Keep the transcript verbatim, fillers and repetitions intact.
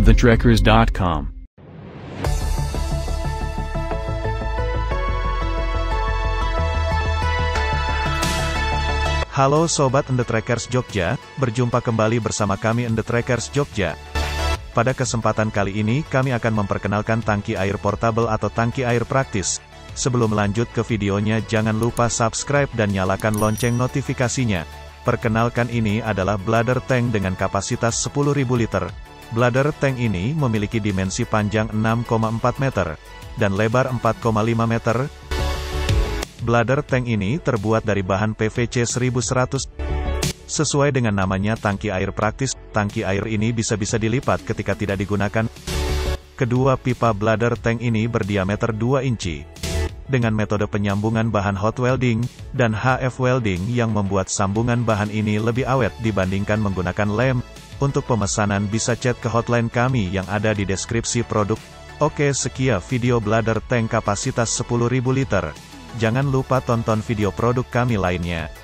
the trekkers dot com. Halo Sobat The Trekkers Jogja, berjumpa kembali bersama kami The Trekkers Jogja. Pada kesempatan kali ini kami akan memperkenalkan tangki air portable atau tangki air praktis. Sebelum lanjut ke videonya jangan lupa subscribe dan nyalakan lonceng notifikasinya. Perkenalkan, ini adalah bladder tank dengan kapasitas sepuluh ribu liter. Bladder tank ini memiliki dimensi panjang enam koma empat meter dan lebar empat koma lima meter. Bladder tank ini terbuat dari bahan P V C seribu seratus. Sesuai dengan namanya tangki air praktis, tangki air ini bisa-bisa dilipat ketika tidak digunakan. Kedua pipa bladder tank ini berdiameter dua inci. Dengan metode penyambungan bahan hot welding dan H F welding yang membuat sambungan bahan ini lebih awet dibandingkan menggunakan lem. Untuk pemesanan bisa chat ke hotline kami yang ada di deskripsi produk. Oke, sekian video bladder tank kapasitas sepuluh ribu liter. Jangan lupa tonton video produk kami lainnya.